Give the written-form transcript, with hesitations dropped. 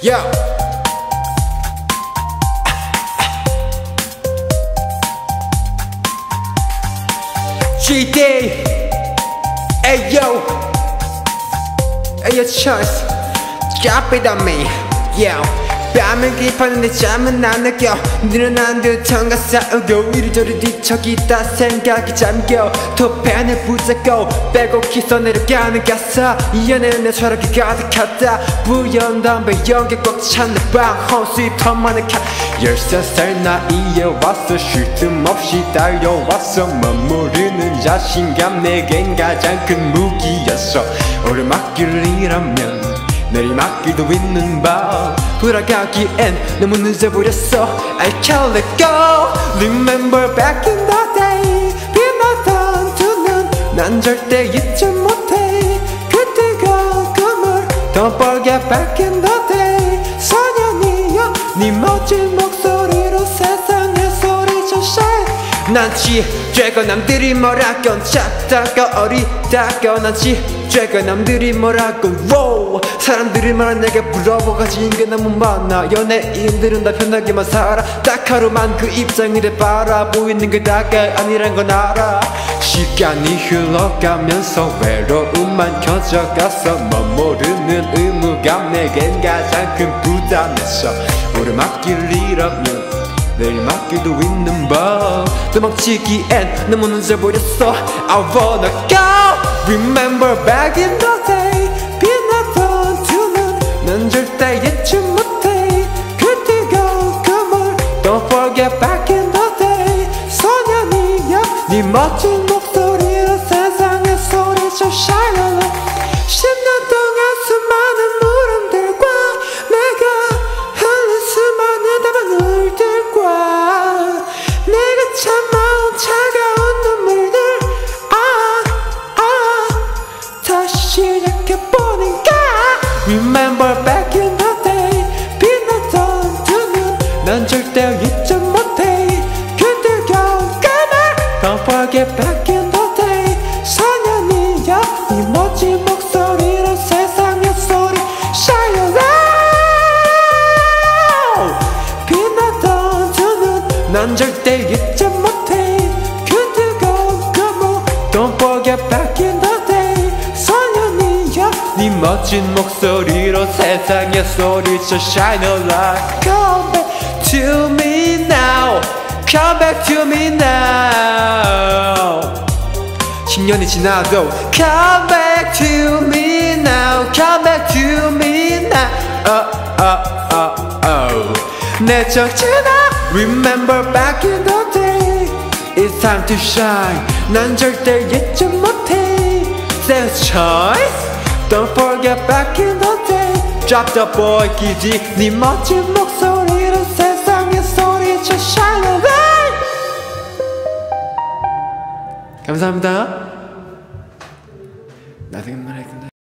Yo. GD. Ayo. Ayo choice. Drop it on me. Yo. 뺨을 깊었는데 잠은 안 느껴. 늘어난 듯한가 싸우고 이리저리 뒤척이다 생각이 잠겨. 도펜을 붙잡고 빼곡히 써내려가는 가사. 이 연애는 내 철학이 가득하다. 부연 담배 연기 꽉 찬 내 방 헛수입 턱만의 카. 13살 나이에 왔어. 쉴 틈 없이 달려왔어. 머무르는 자신감 내겐 가장 큰 무기였어. 오르막길을 잃으면 내리막길도 있는 밤. 돌아가기엔 너무 늦어버렸어. I can't let go. Remember back in the day. 빛나던 두 눈 난 절대 잊지 못해. 그 뜨거운 꿈을 Don't forget back in the day. 소년이여 네 멋진 목소리로 세상에 소리쳐 shine. 난 지죄고 남들이 뭐라건 작다고 어리다고. 난 지죄고 남들이 뭐라고 wow. 사람들이 말한 내게 물어보가진 게 너무 많아. 연예인들은 다 편하게만 살아. 딱 하루만 그 입장을 바라보이는 게 다가 아니란 건 알아. 시간이 흘러가면서 외로움만 켜져가서 머무르는 의무감 내겐 가장 큰 부담이었어. 오르막길을 잃으면 내리막길도 있는 법. 도망치기엔 너무 늦어버렸어. I wanna go. Remember back in the day. 빛나던 두 눈 난 절대 잊지 못해. 그 뜨거운 꿈을 Don't forget back in the day. 소년이여 네 멋진 목소리로 세상에 소리쳐 shine a light. 10년 동안 수많은 물음들과 내가 흘린 수많은 답안을 들과 내가 참아온 차가운 눈물들 다시 시작해보니까. Remember back in the day. 빛나던 두 눈 난 절대 잊지 못해. 그 뜨거운 꿈을 Don't forget back in the day. 소년이여 네 멋진 목소리로 세상에 소리 shine a light. 빛나던 두 눈 난 절대 잊지 못해. 그 뜨거운 꿈을 Don't forget back in the day. 소년이여 네 멋진 목소리로 세상에 소리쳐 shine a light. Come back to me now. Come back to me now. 10년이 지나도 Come back to me now. Come back to me now. 내 정체나 Remember back in the day. It's time to shine. 난 절대 잊지 못해. Say choice. Don't forget back in the day. Drop the boy 기지 네 멋진 목소리로 세상에 소리쳐 shine a light. 감사합니다. 나중에 말할 건데.